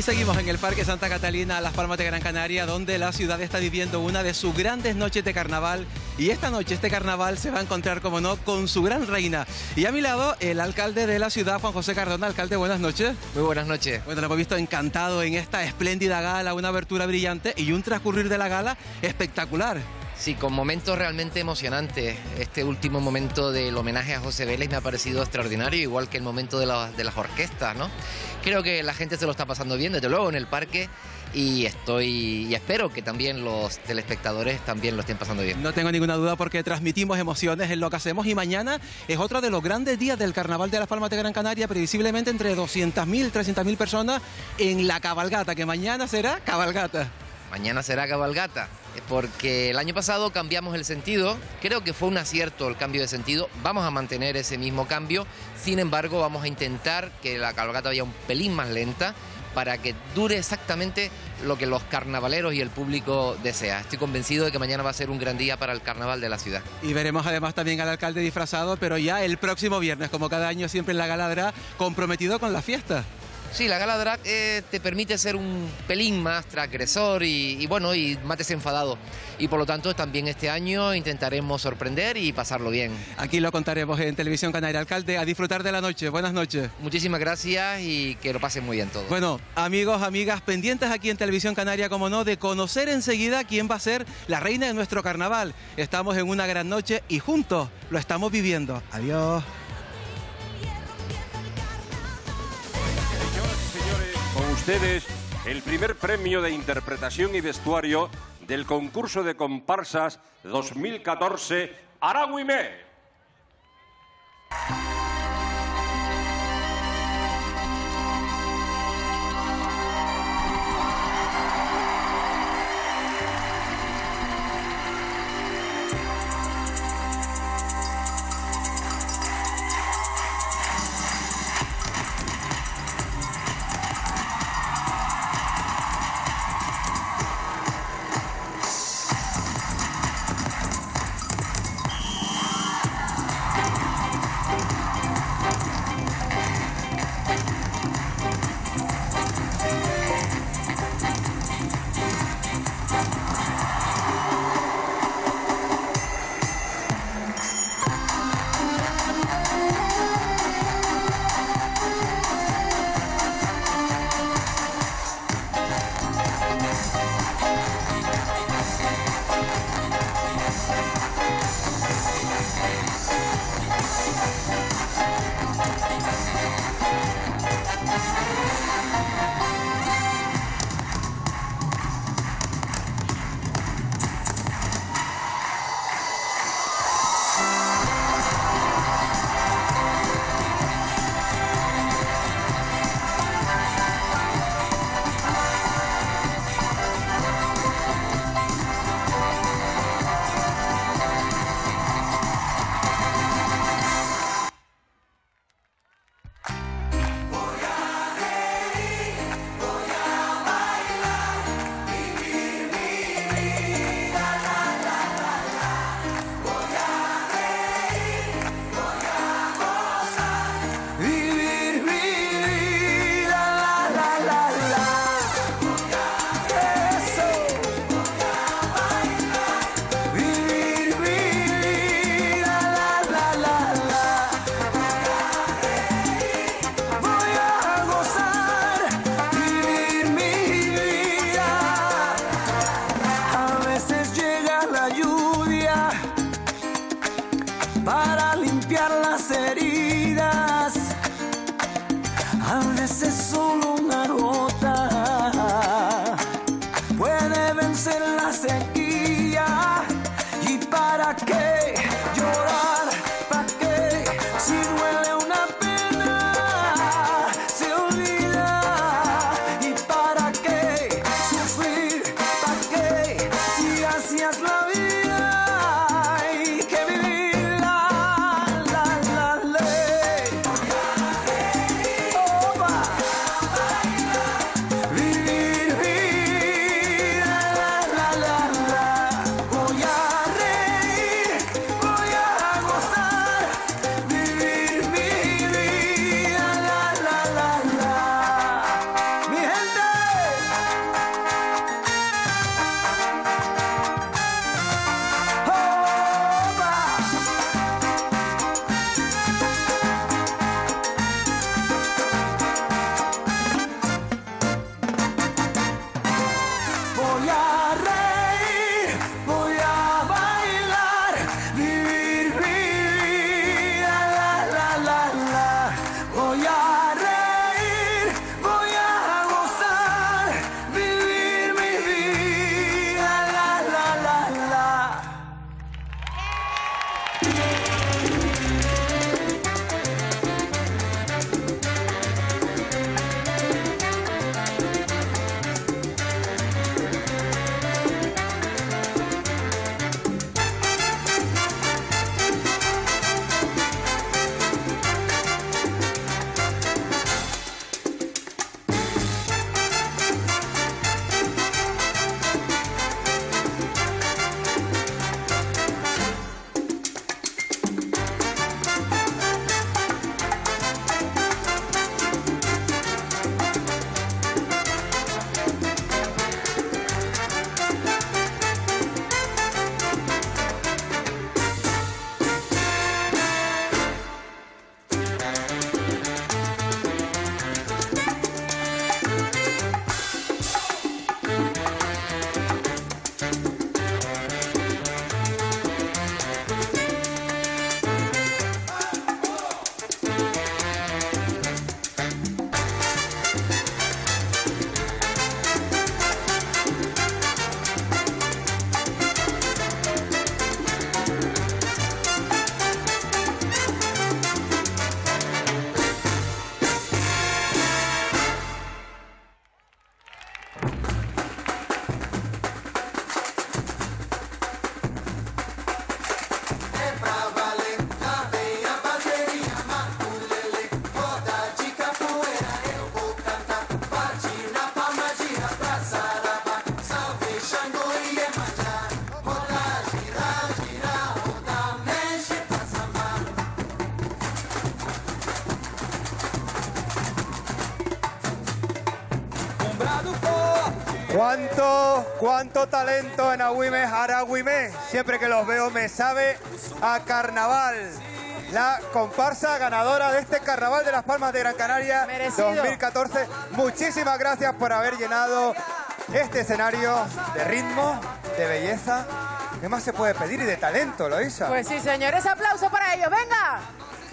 Seguimos en el Parque Santa Catalina, Las Palmas de Gran Canaria, donde la ciudad está viviendo una de sus grandes noches de carnaval. Y esta noche, este carnaval, se va a encontrar, como no, con su gran reina. Y a mi lado, el alcalde de la ciudad, Juan José Cardona. Alcalde, buenas noches. Muy buenas noches. Bueno, lo hemos visto encantado en esta espléndida gala, una abertura brillante y un transcurrir de la gala espectacular. Sí, con momentos realmente emocionantes. Este último momento del homenaje a José Vélez me ha parecido extraordinario, igual que el momento de las orquestas, ¿no? Creo que la gente se lo está pasando bien, desde luego, en el parque, y espero que también los telespectadores también lo estén pasando bien. No tengo ninguna duda porque transmitimos emociones en lo que hacemos, y mañana es otro de los grandes días del Carnaval de Las Palmas de Gran Canaria, previsiblemente entre 200.000, 300.000 personas en la cabalgata, que mañana será cabalgata. Mañana será cabalgata, porque el año pasado cambiamos el sentido. Creo que fue un acierto el cambio de sentido. Vamos a mantener ese mismo cambio. Sin embargo, vamos a intentar que la cabalgata vaya un pelín más lenta para que dure exactamente lo que los carnavaleros y el público desea. Estoy convencido de que mañana va a ser un gran día para el carnaval de la ciudad. Y veremos además también al alcalde disfrazado, pero ya el próximo viernes, como cada año siempre en la gala drag, comprometido con la fiesta. Sí, la gala drag te permite ser un pelín más transgresor y bueno, y más desenfadado. Y por lo tanto también este año intentaremos sorprender y pasarlo bien. Aquí lo contaremos en Televisión Canaria. Alcalde, a disfrutar de la noche. Buenas noches. Muchísimas gracias y que lo pasen muy bien todos. Bueno, amigos, amigas, pendientes aquí en Televisión Canaria, como no, de conocer enseguida quién va a ser la reina de nuestro carnaval. Estamos en una gran noche y juntos lo estamos viviendo. Adiós. Con ustedes, el primer premio de interpretación y vestuario del concurso de comparsas 2014 Aragüime. Para limpiar las heridas, a veces solo una gota puede vencer la sequía. ¿Y para qué llorar? ¿Para qué? Si duele una pena, se olvida. ¿Y para qué sufrir? ¿Para qué? Si hacías la vida, hay que vivir la ley. Oh, va. Vivir, vivir, la. Voy a reír, ¿Cuánto talento en Agüime? Aragüime, siempre que los veo me sabe a carnaval. La comparsa ganadora de este Carnaval de las Palmas de Gran Canaria 2014. Muchísimas gracias por haber llenado este escenario de ritmo, de belleza. ¿Qué más se puede pedir? Y de talento, Loisa. Pues sí, señores. Aplauso para ellos. ¡Venga!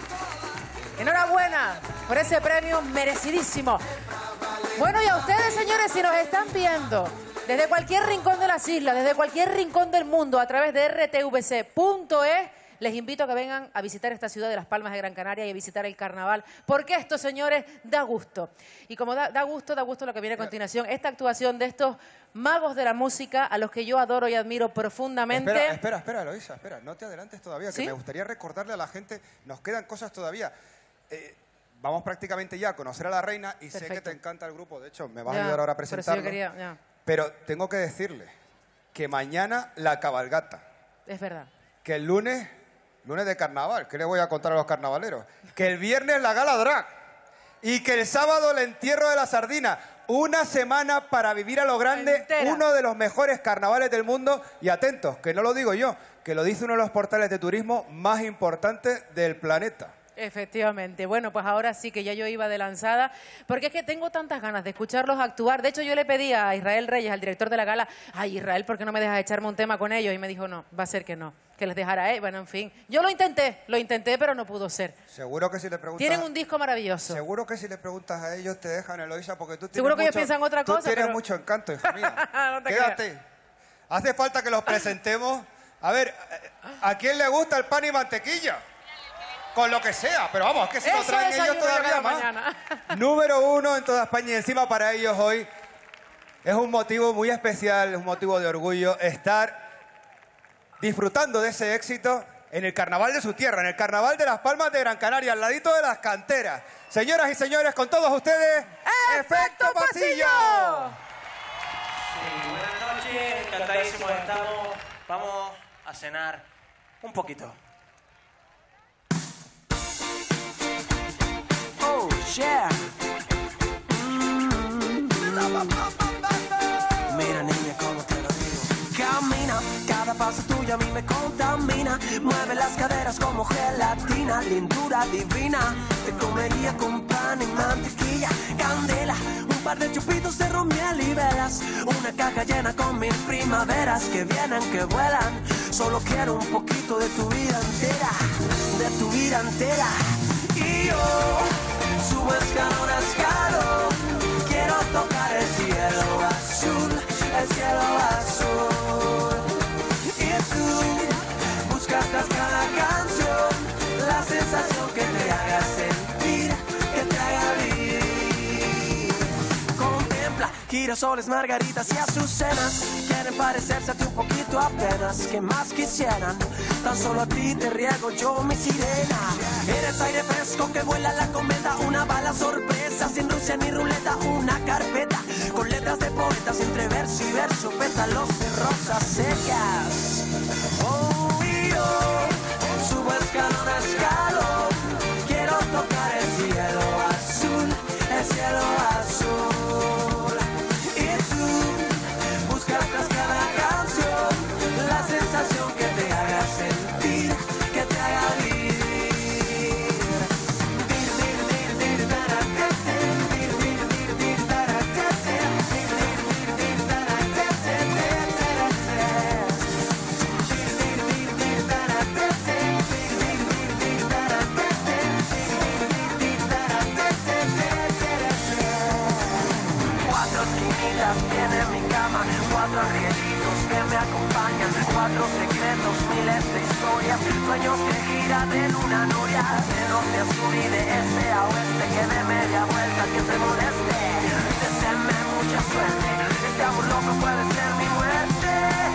Enhorabuena por ese premio merecidísimo. Bueno, y a ustedes, señores, si nos están viendo desde cualquier rincón de las islas, desde cualquier rincón del mundo, a través de rtvc.es, les invito a que vengan a visitar esta ciudad de Las Palmas de Gran Canaria y a visitar el carnaval, porque esto, señores, da gusto. Y como da gusto lo que viene a continuación, esta actuación de estos magos de la música a los que yo adoro y admiro profundamente. Espera, Eloísa, espera, no te adelantes todavía, ¿Sí? que me gustaría recordarle a la gente, nos quedan cosas todavía. Vamos prácticamente ya a conocer a la reina y sé que te encanta el grupo, de hecho, me vas a ayudar ahora a presentarlo. Pero tengo que decirle que mañana la cabalgata. Es verdad. Que el lunes de carnaval, ¿qué le voy a contar a los carnavaleros? Que el viernes la gala drag y que el sábado el entierro de la sardina. Una semana para vivir a lo grande, uno de los mejores carnavales del mundo. Y atentos, que no lo digo yo, que lo dice uno de los portales de turismo más importantes del planeta. Efectivamente. Bueno, pues ahora sí que ya yo iba de lanzada, porque es que tengo tantas ganas de escucharlos actuar. De hecho, yo le pedí a Israel Reyes, al director de la gala, ay, Israel, ¿por qué no me dejas echarme un tema con ellos? Y me dijo, no, va a ser que no, que les dejara él. Bueno, en fin, yo lo intenté, pero no pudo ser. Seguro que si le preguntas... Tienen un disco maravilloso. Seguro que si le preguntas a ellos te dejan, Eloísa, porque tú tienes seguro que ellos piensan otra cosa, tú tienes mucho encanto, hija mía. No te Quédate. creas. Hace falta que los presentemos. A ver, ¿a quién le gusta el pan y mantequilla? Con lo que sea, pero vamos, es que si lo traen ellos todavía más. Número 1 en toda España y encima para ellos hoy es un motivo muy especial, es un motivo de orgullo estar disfrutando de ese éxito en el carnaval de su tierra, en el carnaval de Las Palmas de Gran Canaria, al ladito de las canteras. Señoras y señores, con todos ustedes, ¡Efecto Pasillo! Sí, buenas noches, encantadísimos estamos. Vamos a cenar un poquito. Oh, yeah. Mira, niña, cómo te lo digo. Camina, cada paso tuyo a mí me contamina. Mueve las caderas como gelatina, lindura divina. Te comería con pan y mantequilla, candela, un par de chupitos de ron, miel y velas. Una caja llena con 1000 primaveras que vienen, que vuelan. Solo quiero un poquito de tu vida entera, de tu vida entera. Y yo subo escalón a escalón, quiero tocar el cielo azul, el cielo azul. Y tú buscas tras cada canción la sensación que te haga sentir, que te haga vivir. Contempla girasoles, margaritas y azucenas, quieren parecerse a ti un poquito apenas. ¿Qué más quisieran? Tan solo a ti te riego yo mi sirena. Eres aire fresco que vuela la cometa, una bala sorpresa sin Rusia ni ruleta, una carpeta con letras de poetas entre verso y verso, pétalos de rosas secas. Oh, y yo subo escalón a escalón, quiero tocar el cielo azul, el cielo azul. Y tú buscas tras cada canción la sensación que te haga sentir, que te haga vivir. Tiene mi cama, 4 angelitos que me acompañan, 4 secretos, miles de historias, sueños que giran en una noria, de norte a sur y de este a oeste, que de media vuelta que se moleste, deseenme mucha suerte, este amor loco puede ser mi muerte.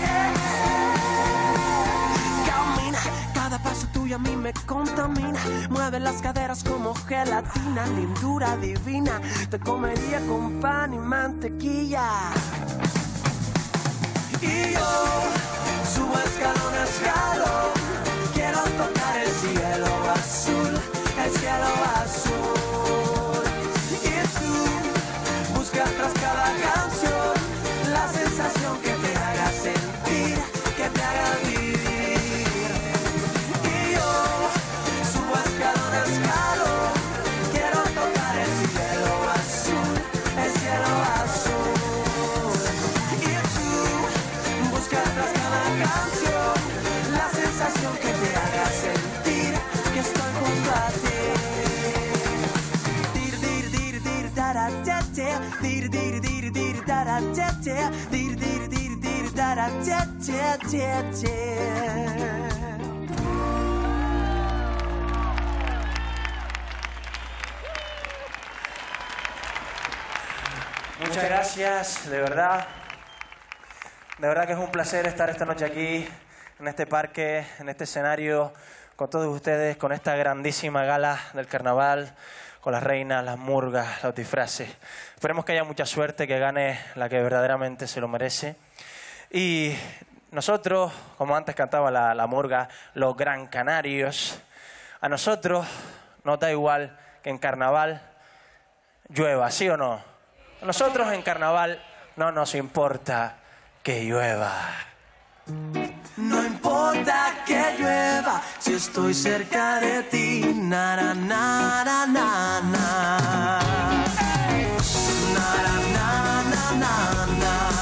Camina, cada paso tuyo a mí me contamina, mueve las caderas como gelatina, lindura divina, te comería con pan y mantequilla. Y yo subo escalón a escalón, quiero tocar el cielo azul, el cielo azul. Y tú buscas tras cada canción la canción que te haga sentir que estoy junto a ti. Dir, dir, dir, dir, dara, cha, cha. Dir, dir, dir, dir, dara, cha, cha. Dir, dir, dir, dir, dara, cha, cha, cha, cha. Muchas gracias, de verdad. De verdad que es un placer estar esta noche aquí, en este parque, en este escenario, con todos ustedes, con esta grandísima gala del carnaval, con las reinas, las murgas, los disfraces. Esperemos que haya mucha suerte, que gane la que verdaderamente se lo merece. Y nosotros, como antes cantaba la murga, los Gran Canarios, a nosotros nos da igual que en carnaval llueva, ¿sí o no? A nosotros en carnaval no nos importa que llueva. No importa que llueva si estoy cerca de ti. Na, na, na, na, na, na. Na, na, na, na, na.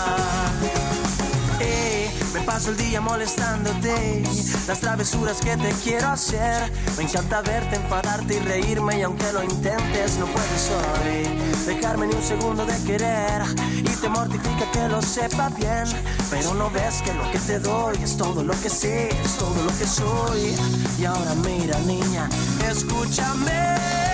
Me paso el día molestándote, las travesuras que te quiero hacer. Me encanta verte, enfadarte y reírme, y aunque lo intentes no puedes hoy dejarme ni un segundo de querer. Y te mortifica que lo sepa bien, pero no ves que lo que te doy es todo lo que sé, es todo lo que soy. Y ahora mira, niña, escúchame.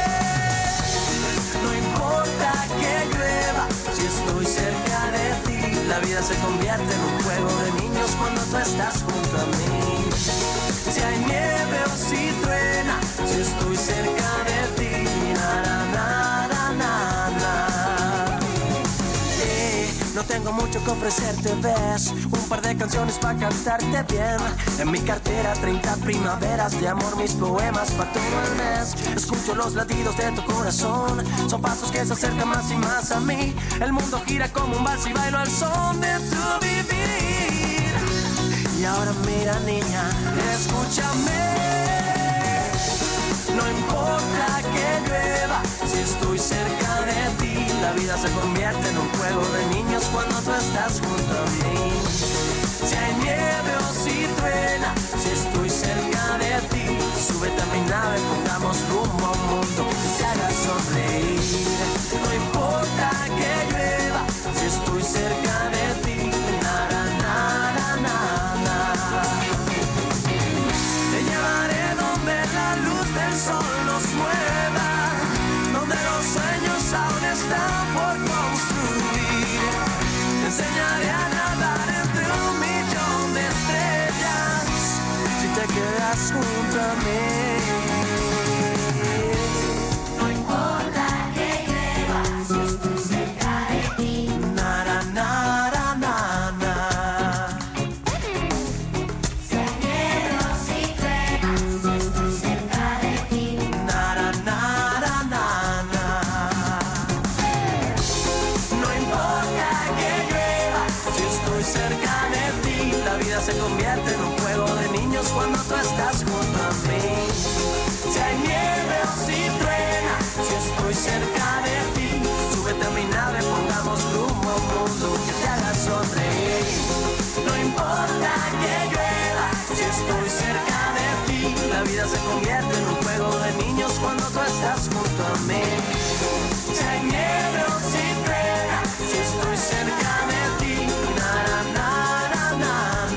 No importa que llueva si estoy cerca de ti. La vida se convierte en un juego de niños cuando tú estás junto a mí. Si hay nieve o si truena, si estoy cerca de ti. Na, na, na, na, na. No tengo mucho que ofrecerte, ves, un par de canciones para cantarte bien. En mi cartera 30 primaveras de amor, mis poemas para todo el mes. Escucho los latidos de tu corazón, son pasos que se acercan más y más a mí. El mundo gira como un vals y bailo al son de tu vivir. Y ahora mira, niña, escúchame. No importa que llueva si estoy cerca de ti. La vida se convierte en un juego de niños cuando tú estás junto a mí. Si hay nieve o si truena, si estoy cerca de ti. Súbete a mi nave, pongamos rumbo a un mundo que te haga sonreír. No importa que llueva si estoy cerca de ti. Na, na, na, na, na. Te llevaré donde la luz del sol nos mueva, donde los sueños aún están por construir. Te enseñaré a nadar entre un millón de estrellas si te quedas junto a mí. No importa que llueva si estoy cerca de ti. Na, na, na, na, na, na. Si hay nieve o si truena, si estoy cerca de ti. Na, na, na, na, na, na. No importa que llueva si estoy cerca de ti. La vida se convierte en un juego de niños cuando tú estás junto a mí. Si hay nieve o si truena, si estoy cerca de ti. Súbete a mi nave, pongamos rumbo a un mundo que te haga sonreír. No importa que llueva si estoy cerca de ti. La vida se convierte en un juego de niños cuando tú estás junto a mí. Si hay nieve o si truena, si estoy cerca de ti. Na, na, na, na,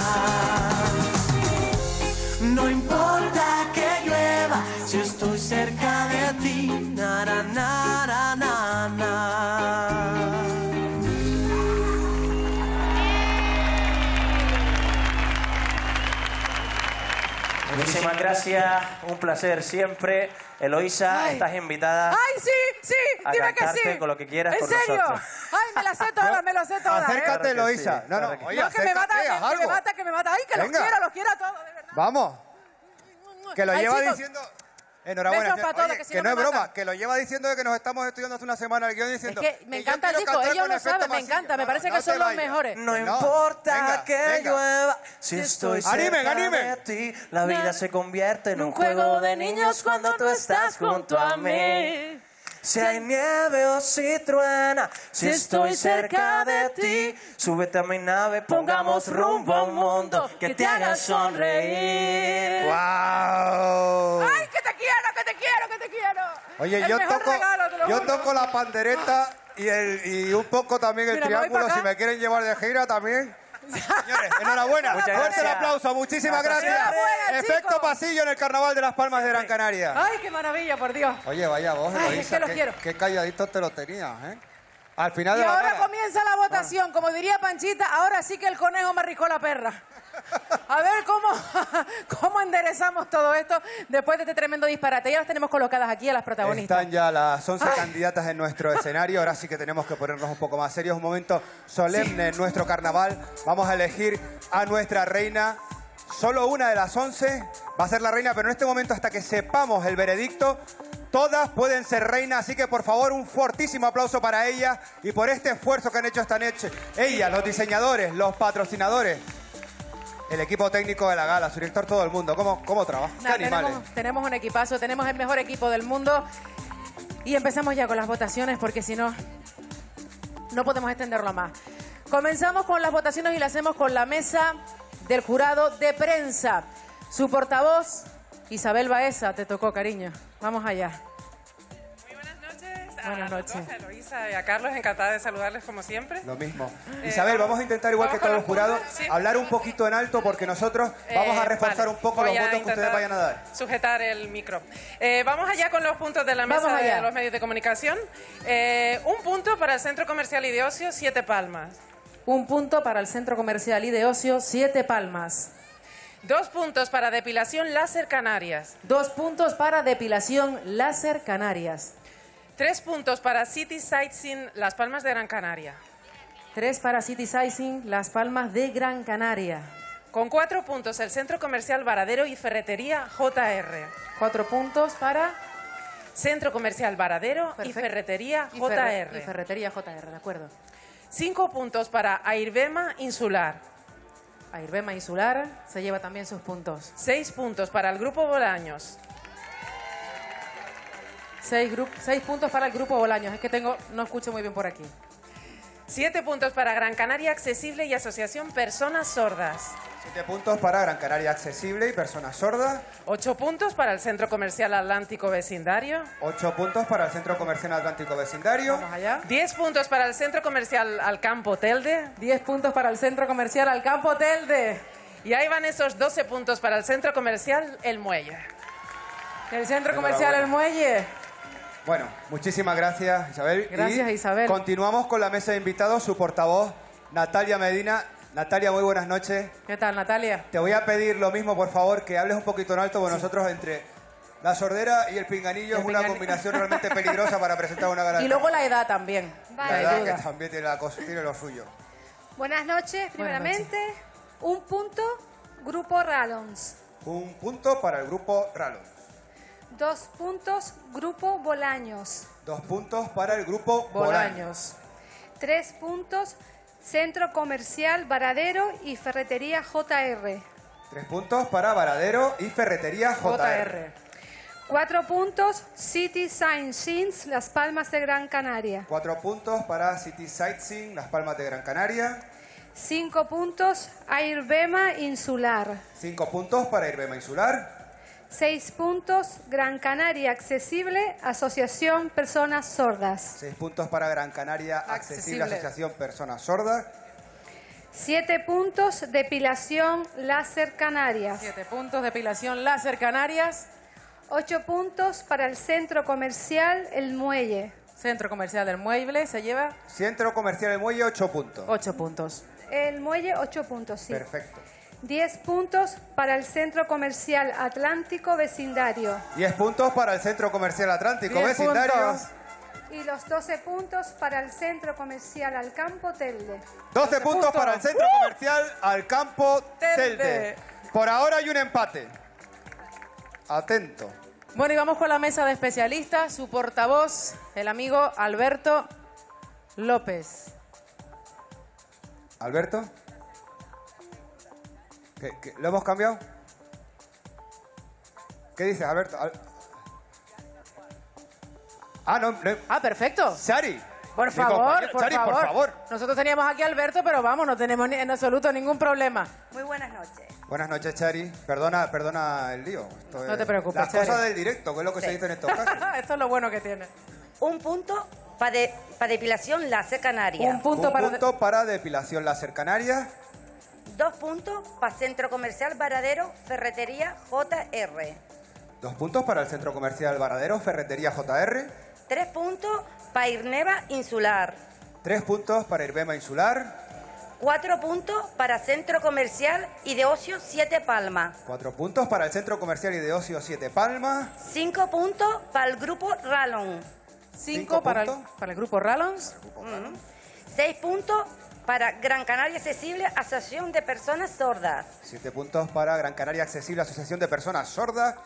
na. No importa que llueva si estoy cerca de ti. Na, na, na, na, na. Muchísimas gracias, un placer siempre. Eloísa, estás invitada. ¡Ay, sí, sí! Dime que sí. Con lo que quieras. ¿En serio? Nosotros. ¡Ay, me la sé toda, me la sé toda! Acércate, Eloísa. Sí, No, claro que oye, No, que me mata, acércate, que me mata. ¡Ay, que Venga. los quiero a todos, de verdad! Vamos. Que lo Ay, lleva chicos. diciendo... Enhorabuena. Besos para todos, Oye, que si que no no me es broma, matan. que lo lleva diciendo de que nos estamos estudiando hace una semana el guión diciendo... Es que me yo encanta el quiero disco, cantar ellos con lo efecto saben, me Masillo. encanta, me No, parece no que te son los vayas. mejores. No No, importa venga, que venga. llueva si estoy Animen, cerca animen. de ti. La vida se convierte en Un un juego de niños cuando tú estás junto a mí. Si hay nieve o si truena, si estoy cerca de ti, súbete a mi nave, pongamos rumbo a un mundo que te haga sonreír. ¡Wow! ¡Ay, que te quiero, que te quiero, que te quiero! Oye, El mejor regalo, te lo yo juro. toco la pandereta y un poco también el Mira, me voy triángulo, para si acá. me quieren llevar de gira también. Señores, enhorabuena. Muchas Fuerte el gracias. aplauso, muchísimas gracias. Enhorabuena, Efecto chicos. pasillo en el Carnaval de las Palmas de Gran Canaria. ¡Ay, qué maravilla, por Dios! Oye, vaya vos, Ay, Eloísa, es que los quiero. qué calladito te lo tenías, ¿eh? Al final Y de la ahora gala. comienza la votación. Como diría Panchita, ahora sí que el conejo me arriscó la perra. A ver cómo enderezamos todo esto después de este tremendo disparate. Ya las tenemos colocadas aquí a las protagonistas. Están ya las 11 candidatas en nuestro escenario. Ahora sí que tenemos que ponernos un poco más serios. Un momento solemne en nuestro carnaval. Vamos a elegir a nuestra reina. Solo una de las 11 va a ser la reina, pero en este momento, hasta que sepamos el veredicto, todas pueden ser reinas. Así que, por favor, un fortísimo aplauso para ellas y por este esfuerzo que han hecho esta noche. Ellas, los diseñadores, los patrocinadores, el equipo técnico de la gala, su director, todo el mundo. ¿Cómo trabaja? ¿Qué Nada, animales? tenemos un equipazo, tenemos el mejor equipo del mundo. Y empezamos ya con las votaciones porque si no, no podemos extenderlo más. Comenzamos con las votaciones y las hacemos con la mesa del jurado de prensa. Su portavoz, Isabel Baeza, te tocó, cariño. Vamos allá. Muy buenas noches. Buenas noches. A Eloísa y a Carlos, encantada de saludarles como siempre. Lo mismo. Isabel, vamos a intentar, igual que ¿vamos con todos los los jurados, puntos? Sí. hablar un poquito en alto porque nosotros vamos a reforzar Vale, un poco voy los a votos que ustedes intentar vayan a dar. Sujetar el micro. Vamos allá con los puntos de la Vamos mesa allá. de los medios de comunicación. Un punto para el Centro Comercial y de Ocio, 7 Palmas. Un punto para el Centro Comercial y de Ocio, 7 Palmas. 2 puntos para Depilación Láser Canarias. 2 puntos para Depilación Láser Canarias. 3 puntos para City Sightseeing Las Palmas de Gran Canaria. 3 para City Sightseeing Las Palmas de Gran Canaria. Con 4 puntos el Centro Comercial Varadero y Ferretería JR. 4 puntos para... Centro Comercial Varadero y Perfecto. Ferretería Y JR. Ferretería JR, de acuerdo. 5 puntos para Airbema Insular. Airbema Insular se lleva también sus puntos. 6 puntos para el Grupo Bolaños. 6 puntos para el Grupo Bolaños. Es que no escucho muy bien por aquí. 7 puntos para Gran Canaria Accesible y Asociación Personas Sordas. 7 puntos para Gran Canaria Accesible y Personas Sordas. 8 puntos para el Centro Comercial Atlántico Vecindario. 8 puntos para el Centro Comercial Atlántico Vecindario. Vamos allá. 10 puntos para el Centro Comercial Alcampo Telde. 10 puntos para el Centro Comercial Alcampo Telde. Y ahí van esos 12 puntos para el Centro Comercial El Muelle. El Centro Comercial El Muelle. Bueno, muchísimas gracias, Isabel. Gracias, Isabel. Continuamos con la mesa de invitados, su portavoz, Natalia Medina. Natalia, muy buenas noches. ¿Qué tal, Natalia? Te voy a pedir lo mismo, por favor, que hables un poquito en alto, porque nosotros entre la sordera y el pinganillo es una combinación realmente peligrosa para presentar una gala. Y luego la edad también. La Vale. verdad ayuda. que también tiene, tiene lo suyo. Buenas noches, primeramente. Un punto, Grupo Rallons. Un punto para el Grupo Rallons. 2 puntos, Grupo Bolaños. 2 puntos para el Grupo Bolaños. Bolaños. 3 puntos, Centro Comercial Varadero y Ferretería JR. 3 puntos para Varadero y Ferretería JR. JR. 4 puntos, City Sightseeing Las Palmas de Gran Canaria. 4 puntos para City Sightseeing Las Palmas de Gran Canaria. 5 puntos, Airbema Insular. 5 puntos para Airbema Insular. 6 puntos, Gran Canaria Accesible, Asociación Personas Sordas. 6 puntos para Gran Canaria Accesible, Asociación Personas Sordas. 7 puntos, Depilación Láser Canarias. 7 puntos, Depilación Láser Canarias. 8 puntos para el Centro Comercial El Muelle. Centro Comercial del Mueble se lleva Centro Comercial El Muelle, 8 puntos. 8 puntos. El Muelle, 8 puntos, sí. Perfecto. 10 puntos para el Centro Comercial Atlántico Vecindario. 10 puntos para el Centro Comercial Atlántico 10 Vecindario. puntos. Y los 12 puntos para el Centro Comercial Alcampo Telde. 12 puntos para el Centro Comercial Alcampo Telde. Telde. Por ahora hay un empate. Atento. Bueno, y vamos con la mesa de especialistas. Su portavoz, el amigo Alberto López. Alberto. ¿Lo hemos cambiado? ¿Qué dices, Alberto? perfecto. Sari. Por favor, Sari, por favor. Nosotros teníamos aquí a Alberto, pero vamos, no tenemos en absoluto ningún problema. Muy buenas noches. Buenas noches, Chari. Perdona el lío. No te preocupes, Las Chari. cosas del directo, que es lo que se dice en estos casos. Esto es lo bueno que tiene. Un punto para depilación láser canaria. Un punto para depilación láser canaria. 2 puntos para Centro Comercial Varadero, Ferretería JR. 2 puntos para el Centro Comercial Varadero, Ferretería JR. 3 puntos para Irneva Insular. 3 puntos para Irvema Insular. 4 puntos para Centro Comercial y de Ocio 7 Palmas. 4 puntos para el Centro Comercial y de Ocio 7 Palmas. 5 puntos para el Grupo Rallon. 5 para el Grupo Rallons. 6 puntos para Gran Canaria Accesible, Asociación de Personas Sordas. 7 puntos para Gran Canaria Accesible, Asociación de Personas Sordas.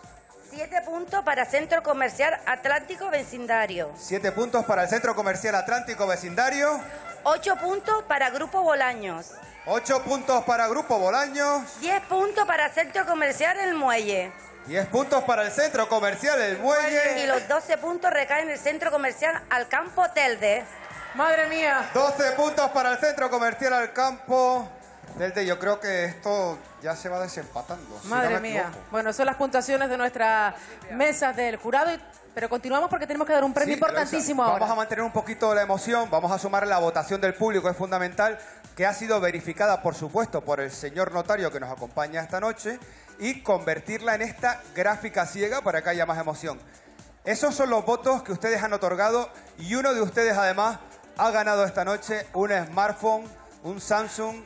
7 puntos para Centro Comercial Atlántico Vecindario. 7 puntos para el Centro Comercial Atlántico Vecindario. 8 puntos para Grupo Bolaños. 8 puntos para Grupo Bolaños. 10 puntos para Centro Comercial El Muelle. 10 puntos para el Centro Comercial El Muelle. Y los 12 puntos recaen en el Centro Comercial Alcampo Telde. ¡Madre mía! 12 puntos para el Centro Comercial Alcampo Telde. Yo creo que esto ya se va desempatando. Madre mía. Bueno, son las puntuaciones de nuestras mesas del jurado, pero continuamos porque tenemos que dar un premio importantísimo ahora. Vamos a mantener un poquito la emoción, vamos a sumar la votación del público, es fundamental, que ha sido verificada, por supuesto, por el señor notario que nos acompaña esta noche, y convertirla en esta gráfica ciega para que haya más emoción. Esos son los votos que ustedes han otorgado y uno de ustedes, además, ha ganado esta noche un smartphone, un Samsung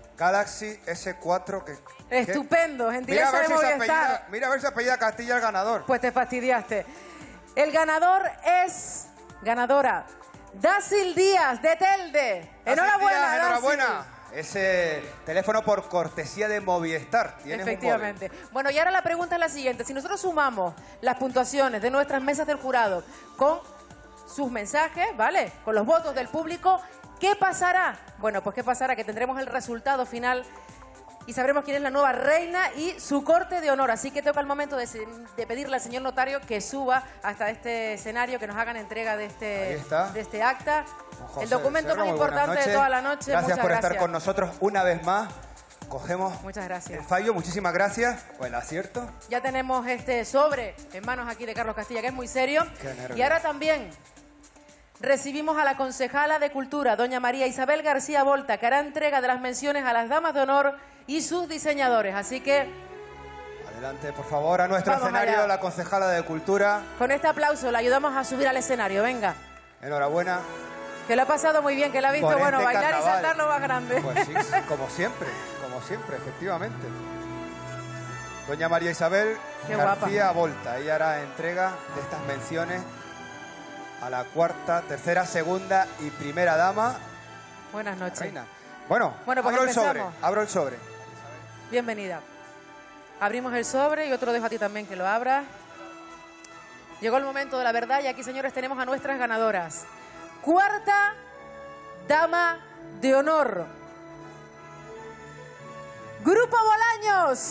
Galaxy S4. Estupendo, gentileza de Movistar. Mira a ver si apellida Castilla el ganador. Pues te fastidiaste. El ganador es, ganadora, Dácil Díaz de Telde. Enhorabuena, Díaz, enhorabuena. Dácil. Ese teléfono por cortesía de Movistar. Efectivamente. Bueno, y ahora la pregunta es la siguiente. Si nosotros sumamos las puntuaciones de nuestras mesas del jurado con sus mensajes, ¿vale? Con los votos del público, ¿qué pasará? Bueno, pues ¿qué pasará? Que tendremos el resultado final y sabremos quién es la nueva reina y su corte de honor. Así que toca el momento de pedirle al señor notario que suba hasta este escenario, que nos hagan entrega de este acta. José, el documento más importante de toda la noche. Gracias por estar con nosotros una vez más. Cogemos el fallo. Muchísimas gracias. O el acierto. Ya tenemos este sobre en manos aquí de Carlos Castilla, que es muy serio. Qué nervios. Y ahora también recibimos a la concejala de Cultura, doña María Isabel García Volta, que hará entrega de las menciones a las damas de honor y sus diseñadores. Así que adelante, por favor, a nuestro escenario, allá. la concejala de Cultura. Con este aplauso la ayudamos a subir al escenario. Venga. Enhorabuena. Que lo ha pasado muy bien, que la ha visto, Por bueno, este bailar carnaval. y saltar lo más grande. Pues sí, como siempre, efectivamente. Doña María Isabel Qué García Volta, ella hará entrega de estas menciones a la cuarta, tercera, segunda y primera dama. Buenas noches. Reina. Bueno, pues abro el sobre, empezamos. abro el sobre. Bienvenida. Abrimos el sobre y otro dejo a ti también que lo abras. Llegó el momento de la verdad y aquí, señores, tenemos a nuestras ganadoras. Cuarta dama de honor. Grupo Bolaños.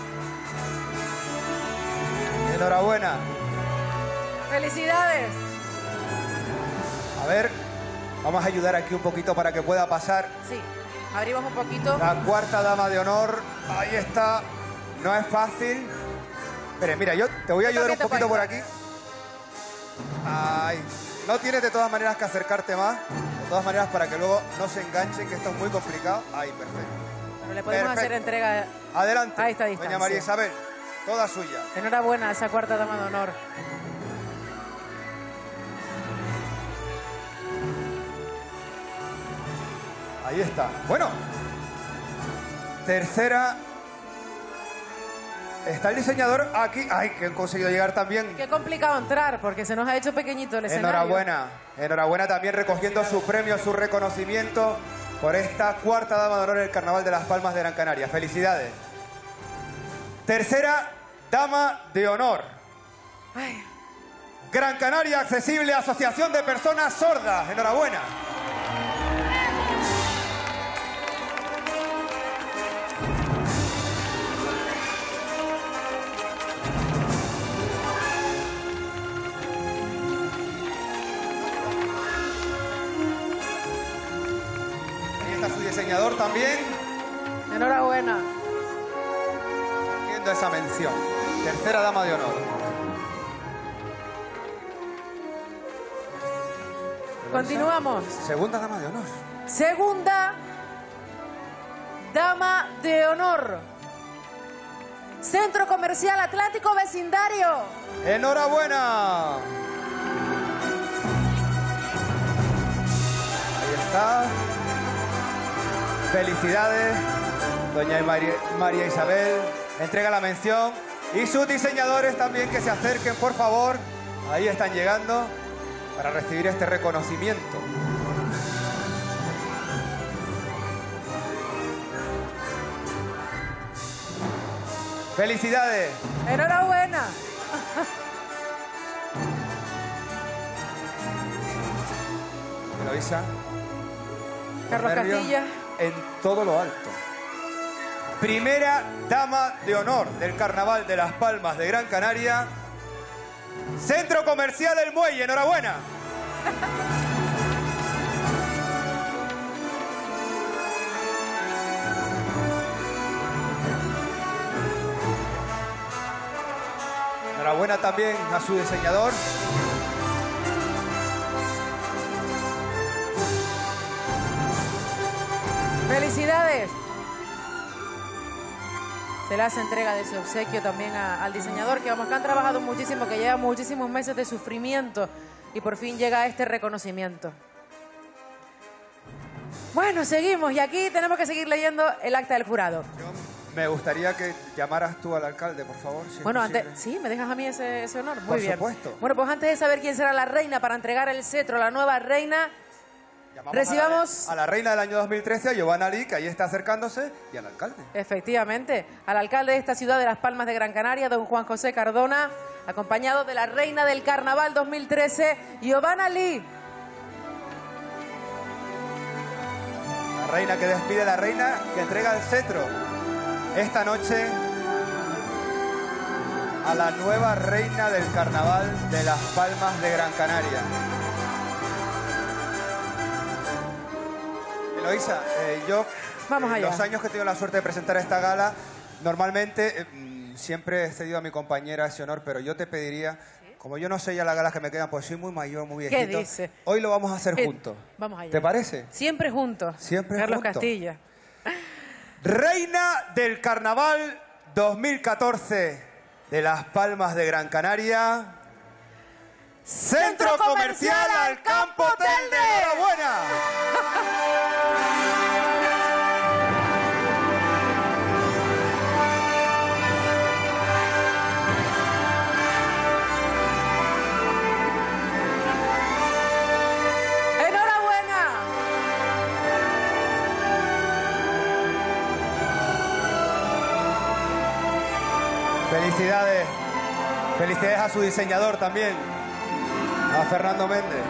Enhorabuena. Felicidades. A ver, vamos a ayudar aquí un poquito para que pueda pasar. Sí, abrimos un poquito. La cuarta dama de honor, ahí está. No es fácil. Espera, mira, yo te voy a ayudar un poquito por aquí. Ay, no tienes de todas maneras que acercarte más. De todas maneras, para que luego no se enganchen, que esto es muy complicado. Ahí, perfecto. Pero le podemos hacer entrega Adelante, a esta distancia. doña María Isabel, toda suya. Enhorabuena a esa cuarta dama de honor. Ahí está. Bueno, tercera. Está el diseñador aquí. Ay, que han conseguido llegar también. Qué complicado entrar porque se nos ha hecho pequeñito el escenario. Enhorabuena. Enhorabuena también recogiendo su premio, su reconocimiento por esta cuarta dama de honor en el Carnaval de Las Palmas de Gran Canaria. Felicidades. Tercera dama de honor. Ay. Gran Canaria Accesible, Asociación de Personas Sordas. Enhorabuena. diseñador también. Enhorabuena. Haciendo esa mención. Tercera dama de honor. Continuamos. Segunda dama de honor. Segunda dama de honor. Centro Comercial Atlántico Vecindario. ¡Enhorabuena! Ahí está. Felicidades, doña María Isabel. Entrega la mención. Y sus diseñadores también que se acerquen, por favor. Ahí están llegando para recibir este reconocimiento. ¡Felicidades! ¡Enhorabuena! Eloísa. Carlos Castilla. En todo lo alto. Primera dama de honor del Carnaval de Las Palmas de Gran Canaria. Centro Comercial El Muelle. ¡Enhorabuena! Enhorabuena también a su diseñador. ¡Felicidades! Se le hace entrega de ese obsequio también al diseñador, que vamos, que han trabajado muchísimo, que lleva muchísimos meses de sufrimiento y por fin llega este reconocimiento. Bueno, seguimos y aquí tenemos que seguir leyendo el acta del jurado. Me gustaría que llamaras tú al alcalde, por favor. Si bueno, antes, ¿sí? ¿Me dejas a mí ese honor? Muy bien. Por supuesto. Bueno, pues antes de saber quién será la reina para entregar el cetro a la nueva reina, recibamos a la reina del año 2013, a Giovanna Lee, que ahí está acercándose, y al alcalde. Efectivamente, al alcalde de esta ciudad de Las Palmas de Gran Canaria, don Juan José Cardona, acompañado de la reina del Carnaval 2013, Giovanna Lee. La reina que despide, la reina que entrega el cetro esta noche a la nueva reina del Carnaval de Las Palmas de Gran Canaria. Eloísa, yo, los años que he tenido la suerte de presentar esta gala, normalmente siempre he cedido a mi compañera ese honor, pero yo te pediría, como yo no sé ya las galas que me quedan, pues soy muy mayor, muy viejito. ¿Qué dice? Hoy lo vamos a hacer juntos. Vamos allá. ¿Te parece? Siempre juntos. Siempre Carlos juntos. Castilla. Reina del Carnaval 2014 de Las Palmas de Gran Canaria. Centro Comercial Alcampo Telde. ¡Enhorabuena! Felicidades. Felicidades a su diseñador también, a Fernando Méndez.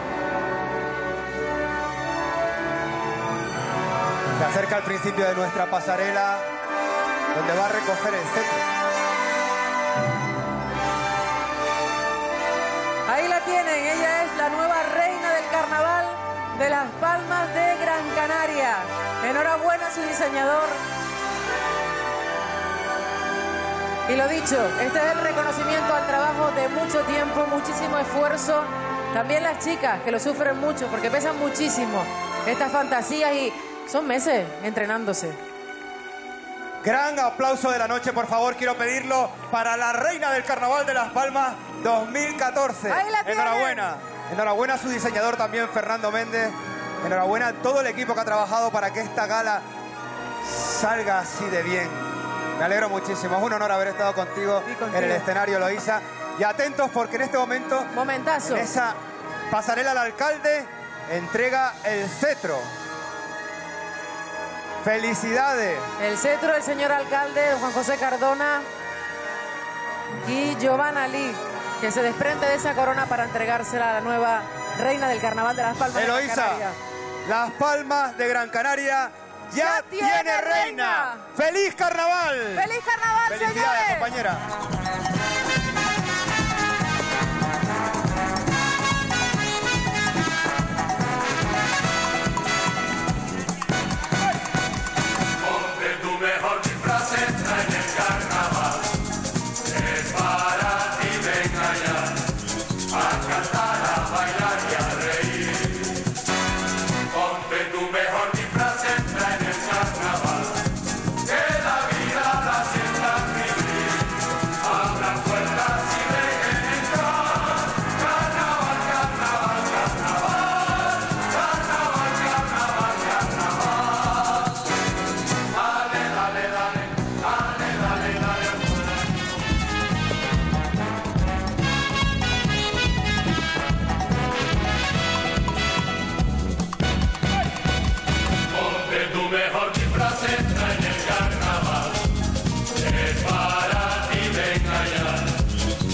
Se acerca al principio de nuestra pasarela, donde va a recoger el cetro. Ahí la tienen, ella es la nueva reina del Carnaval de Las Palmas de Gran Canaria. Enhorabuena a su diseñador. Y lo dicho, este es el reconocimiento al trabajo de mucho tiempo, muchísimo esfuerzo. También las chicas, que lo sufren mucho, porque pesan muchísimo estas fantasías y son meses entrenándose. Gran aplauso de la noche, por favor, quiero pedirlo para la reina del Carnaval de Las Palmas 2014. Ahí la tienen. Enhorabuena. Enhorabuena a su diseñador también, Fernando Méndez. Enhorabuena a todo el equipo que ha trabajado para que esta gala salga así de bien. Me alegro muchísimo. Es un honor haber estado contigo en el escenario, Eloísa. Y atentos porque en este momento, momentazo, en esa pasarela, el alcalde entrega el cetro. ¡Felicidades! El cetro del señor alcalde, don Juan José Cardona y Giovanna Lee, que se desprende de esa corona para entregársela a la nueva reina del Carnaval de Las Palmas de Gran Canaria. Las Palmas de Gran Canaria ya tiene reina. ¡Feliz Carnaval! ¡Feliz Carnaval, felicidades, señores! Compañera.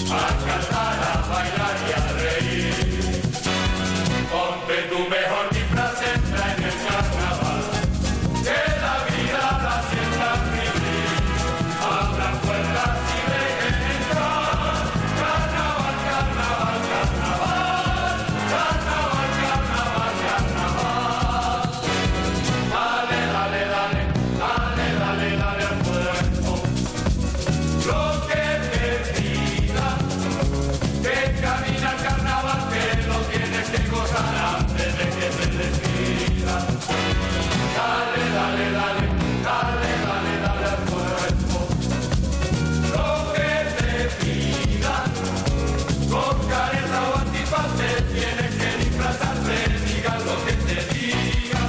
a cantar, a bailar y a reír. Ponte tu mejor disfraz, entra en el carnaval, que la vida la sientas vivir. Abran puertas y dejen entrar. Carnaval, carnaval, carnaval, carnaval, carnaval, carnaval. Dale, dale, dale, dale, dale, dale al cuerpo lo que te diga, que camina el carnaval, que lo tienes que gozar antes de que se despida. Dale, dale, dale, dale, dale, dale al cuerpo lo que te pida. Con careta o antifaz te tienes que disfrazarte, diga lo que te diga.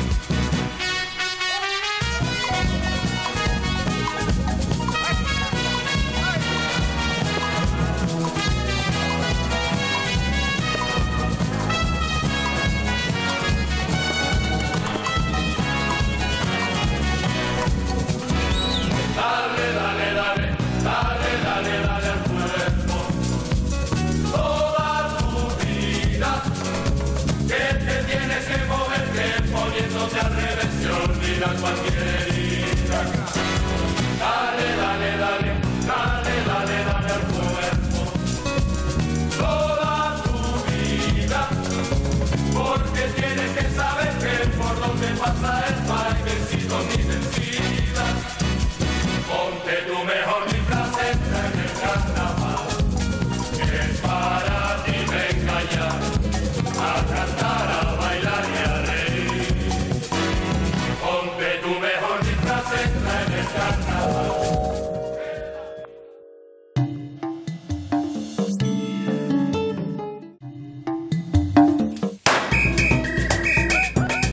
Dale, dale, dale, dale, dale, dale al cuerpo toda tu vida, que te tienes que moverte poniéndote al revés, se olvida cualquier herida.